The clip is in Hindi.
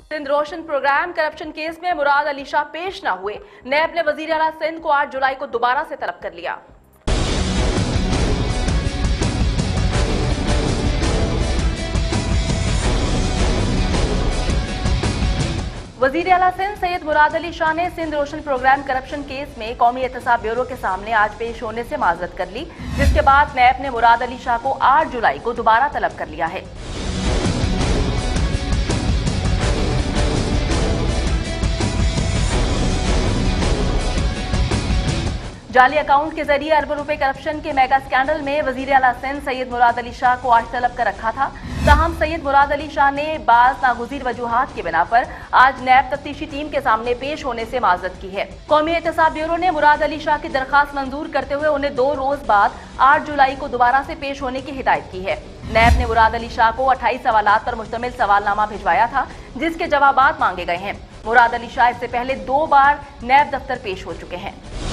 Sindh Roshan programme corruption case में मुराद अली शाह पेश न हुए। नैब ने वजीर आला सिंध को 8 जुलाई को दोबारा से तलब कर लिया। वजीर आला सिंध सैयद मुराद अली शाह ने Sindh Roshan programme corruption case में कौमी एहतसाब ब्यूरो के सामने आज पेश होने से माजरत कर ली, जिसके बाद नैब ने मुराद अली शाह को 8 जुलाई को दोबारा तलब कर लिया है। जाली अकाउंट के जरिए अरबों रुपए करप्शन के मेगा स्कैंडल में वजीर आला सिंध सैयद मुराद अली शाह को आज तलब कर रखा था। ताहम सैयद मुराद अली शाह ने बाज नागुज़ीर वजूहात की बिना पर आज नैब तफ्तीशी टीम के सामने पेश होने से माजरत की है। कौमी एहतसाब ब्यूरो ने मुराद अली शाह की दरखास्त मंजूर करते हुए उन्हें 2 रोज बाद 8 जुलाई को दोबारा से पेश होने की हिदायत की है। नैब ने मुराद अली शाह को 28 सवालात पर मुश्तमिल सवालनामा भिजवाया था, जिसके जवाबात मांगे गए हैं। मुराद अली शाह इससे पहले 2 बार नैब दफ्तर पेश हो चुके हैं।